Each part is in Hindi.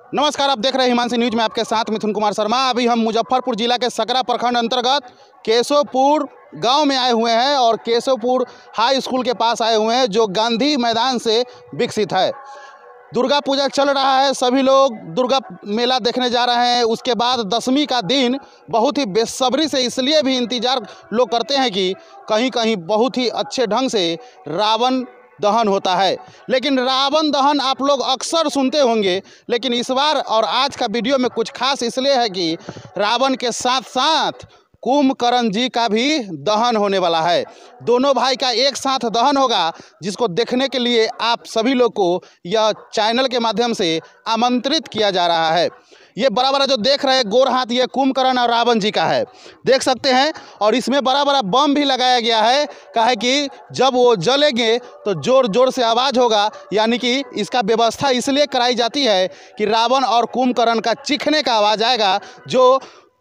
नमस्कार, आप देख रहे हैं हिमांशी न्यूज में आपके साथ मिथुन कुमार शर्मा। अभी हम मुजफ्फरपुर जिला के सकरा प्रखंड अंतर्गत केशवपुर गांव में आए हुए हैं और केशवपुर हाई स्कूल के पास आए हुए हैं जो गांधी मैदान से विकसित है। दुर्गा पूजा चल रहा है, सभी लोग दुर्गा मेला देखने जा रहे हैं। उसके बाद दशमी का दिन बहुत ही बेसब्री से इसलिए भी इंतज़ार लोग करते हैं कि कहीं कहीं बहुत ही अच्छे ढंग से रावण दहन होता है। लेकिन रावण दहन आप लोग अक्सर सुनते होंगे, लेकिन इस बार और आज का वीडियो में कुछ खास इसलिए है कि रावण के साथ साथ कुंभकर्ण जी का भी दहन होने वाला है। दोनों भाई का एक साथ दहन होगा, जिसको देखने के लिए आप सभी लोग को यह चैनल के माध्यम से आमंत्रित किया जा रहा है। ये बड़ा बड़ा जो देख रहे हैं गोर हाथ, ये कुंभकर्ण और रावण जी का है, देख सकते हैं। और इसमें बड़ा बड़ा बम भी लगाया गया है, कहा कि जब वो जलेंगे तो जोर जोर से आवाज़ होगा। यानी कि इसका व्यवस्था इसलिए कराई जाती है कि रावण और कुंभकर्ण का चीखने का आवाज़ आएगा, जो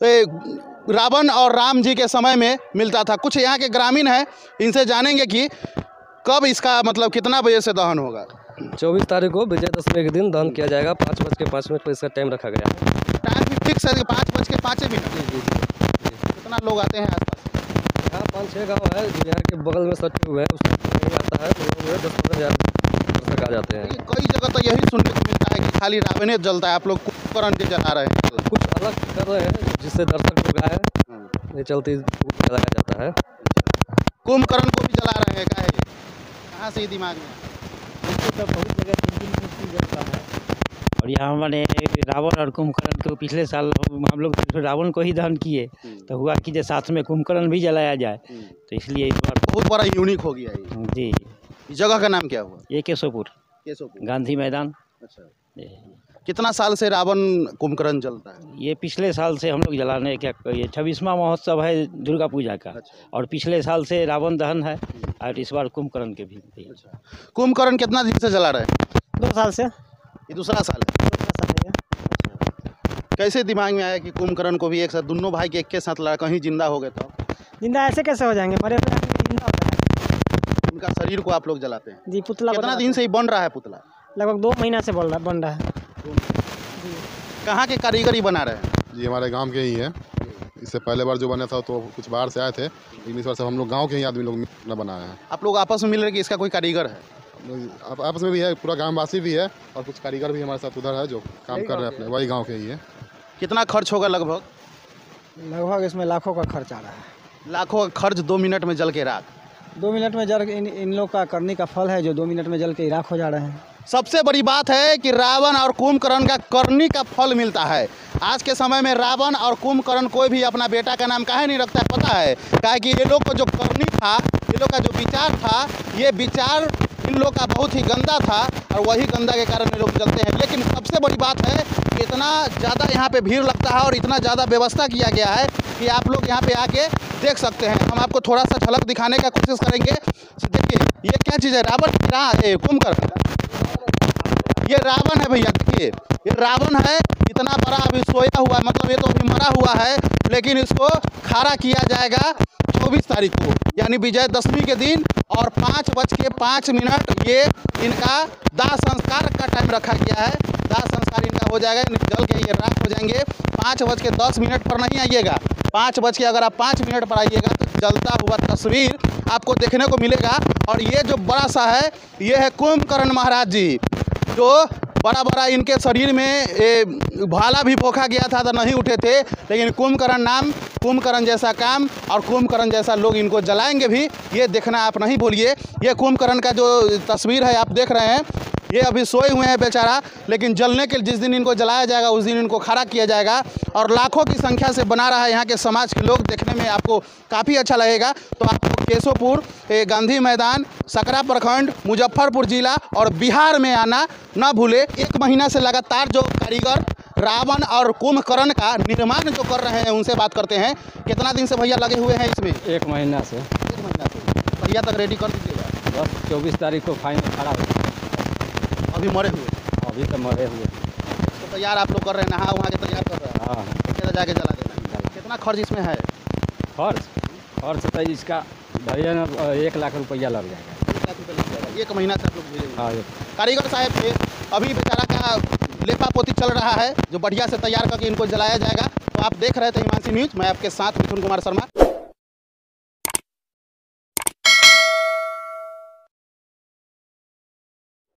रावण और राम जी के समय में मिलता था। कुछ यहाँ के ग्रामीण हैं, इनसे जानेंगे कि कब इसका मतलब कितना बजे से दहन होगा। 24 तारीख को विजयदशमी के दिन दहन किया जाएगा। 5:05 पर इसका टाइम रखा गया है। टाइम भी फिक्स है 5:05 जी। कितना लोग आते हैं आसपास? यहाँ 5-6 गाँव है यहाँ के बगल में सटे हुए हैं, उसमें आता है लोग 10-15 हज़ार दर्शक आ जाते हैं। कई जगह तो यही सुनने को मिलता है कि खाली रावण जलता है, आप लोग कुंभकर्ण के जला रहे हैं। कुछ अलग कर रहे हैं जिससे दर्शक लोग आए, ये चलती जलाया जाता है। कुंभकर्ण को भी जला रहे हैं, कहाँ से दिमाग में? तो बहुत जगह 3 जलता है। और यहाँ हमारे रावण और कुंभकर्ण को पिछले साल हम लोग रावण को ही दहन किए, तो हुआ कि जो साथ में कुंभकर्ण भी जलाया जाए, तो इसलिए इस बार बहुत बड़ा यूनिक हो गया है जी। इस जगह का नाम क्या हुआ? ये केशवपुर गांधी मैदान। अच्छा, कितना साल से रावण कुंभकर्ण जलता है? ये पिछले साल से हम लोग जलाने क्या, ये 26वां महोत्सव है दुर्गा पूजा का। अच्छा। और पिछले साल से रावण दहन है और इस बार कुंभकर्ण के भी। अच्छा, कुंभकर्ण कितना दिन से जला रहे हैं? 2 साल से। ये दूसरा साल है। कैसे दिमाग में आया कि कुंभकर्ण को भी एक साथ, दोनों भाई के एक के साथ लड़ा, कहीं जिंदा हो गए तो? जिंदा ऐसे कैसे हो जाएंगे, मरे हुए आदमी जिंदा होता है। उनका शरीर को आप लोग जलाते हैं जी, पुतला कितना दिन से ही बन रहा है पुतला? लगभग 2 महीना से बन रहा है। कहाँ के कारीगर ही बना रहे हैं? जी, हमारे गांव के ही हैं। इससे पहले बार जो बना था तो कुछ बाहर से आए थे, लेकिन इस बार सब हम लोग गांव के ही आदमी लोग अपना बनाए हैं। आप लोग आपस में मिल रहे कि इसका कोई कारीगर है? आपस में भी है, पूरा गांववासी भी है और कुछ कारीगर भी हमारे साथ उधर है जो काम कर रहे हैं अपने, वही गाँव के ही है। कितना खर्च होगा लगभग? लगभग इसमें लाखों का खर्च आ रहा है। लाखों का खर्च 2 मिनट में जल के राख। 2 मिनट में जल इन लोग का करने का फल है, जो 2 मिनट में जल के राख हो जा रहे हैं। सबसे बड़ी बात है कि रावण और कुंभकर्ण का करनी का फल मिलता है। आज के समय में रावण और कुंभकर्ण कोई भी अपना बेटा का नाम काहे नहीं रखता है, पता है? काहे कि ये लोग को जो करनी था, ये लोग का जो विचार था, ये विचार इन लोग का बहुत ही गंदा था और वही गंदा के कारण ये लोग जलते हैं। लेकिन सबसे बड़ी बात है कि इतना ज़्यादा यहाँ पे भीड़ लगता है और इतना ज़्यादा व्यवस्था किया गया है कि आप लोग यहाँ पे आके देख सकते हैं। हम आपको थोड़ा सा झलक दिखाने का कोशिश करेंगे। देखिए ये क्या चीज़ है, रावण कुंभकर्ण, ये रावण है भैया। देखिए ये रावण है, इतना बड़ा अभी सोया हुआ है, मतलब ये तो अभी मरा हुआ है, लेकिन इसको खड़ा किया जाएगा 24 तारीख को, यानी विजयदशमी के दिन। और 5:05 ये इनका दाह संस्कार का टाइम रखा गया है। दाह संस्कार इनका हो जाएगा, जल के ये राख हो जाएंगे। 5:10 पर नहीं आइएगा, 5 अगर आप 5 मिनट पर आइएगा तो जलता हुआ तस्वीर आपको देखने को मिलेगा। और ये जो बड़ा सा है, ये है कुंभकर्ण महाराज जी, जो बड़ा बड़ा इनके शरीर में भाला भी पोखा गया था तो नहीं उठे थे, लेकिन कुंभकर्ण नाम, कुंभकर्ण जैसा काम और कुंभकर्ण जैसा लोग इनको जलाएंगे भी, ये देखना आप नहीं भूलिए। ये कुंभकर्ण का जो तस्वीर है आप देख रहे हैं, ये अभी सोए हुए हैं बेचारा, लेकिन जलने के जिस दिन इनको जलाया जाएगा उस दिन इनको खड़ा किया जाएगा। और लाखों की संख्या से बना रहा है यहाँ के समाज के लोग, देखने में आपको काफ़ी अच्छा लगेगा। तो आपको केशवपुर गांधी मैदान, सकरा प्रखंड, मुजफ्फरपुर जिला और बिहार में आना न भूले। 1 महीना से लगातार जो कारीगर रावण और कुंभकर्ण का निर्माण जो कर रहे हैं उनसे बात करते हैं। कितना दिन से भैया लगे हुए हैं इसमें? 1 महीना से। 1 महीना से भैया तक रेडी कर दीजिएगा। बस 24 तारीख को फाइनल खड़ा हो। अभी मरे हुए? अभी तो मरे हुए। तो तैयार आप लोग कर रहे हैं, नहा वहाँ के तैयार कर रहे हैं? हाँ, कैसे जाके जला देना? कितना खर्च इसमें है? खर्च तो इसका भैया ना 1 लाख रुपया लग जाएगा। 1 लाख रुपये लग जाएगा। 1 महीना से आप लोग भेजेंगे? हाँ। कारीगर साहब थे, अभी बेचारा का लेपा पोती चल रहा है जो बढ़िया से तैयार करके इनको जलाया जाएगा। तो आप देख रहे थे हिमांशी न्यूज़, मैं आपके साथ मिथुन कुमार शर्मा।